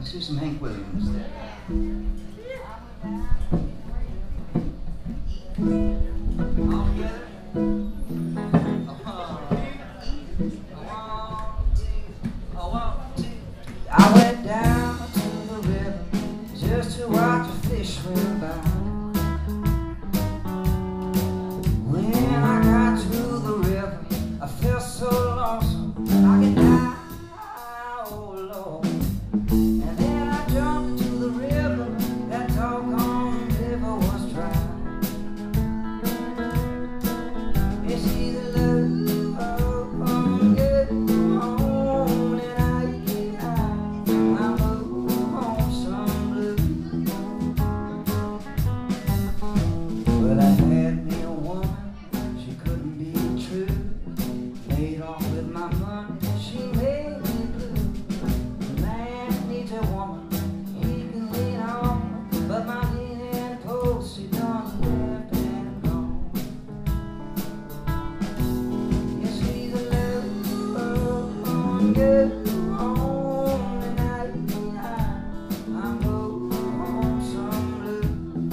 Let's do some Hank Williams there. All together. I went down to the river just to watch a fish swim by. When I got to the river, I felt so lonesome I could die, oh Lord. And then I jumped into the river, that doggone river was dry. It's either love or get on, and I move on some blue. Well, I had me a woman, she couldn't be true. Made off with my money, she made me blue. The man needs a woman he can lean on, but my leaning post he done left and gone. Yes, he's a love, get on, and I move on some blue.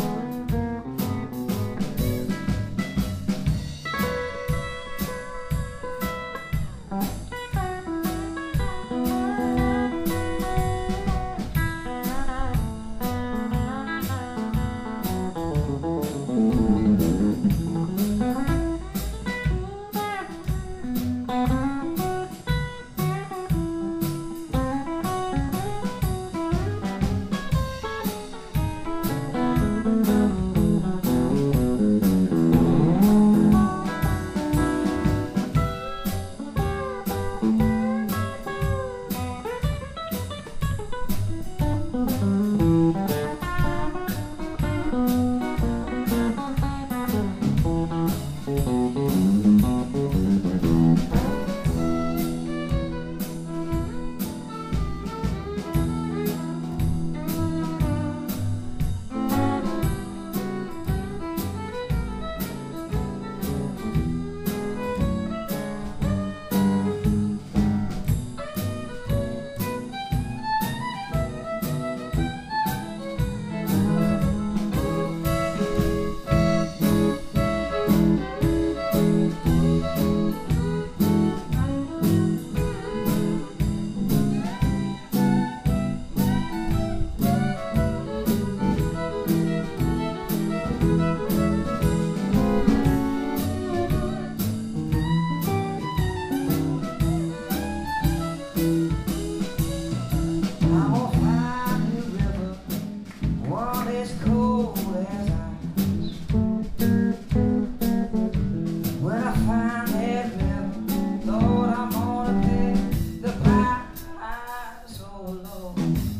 I will find the river, one as cold as ice. When I find that river, Lord, I'm gonna pay the price, oh Lord.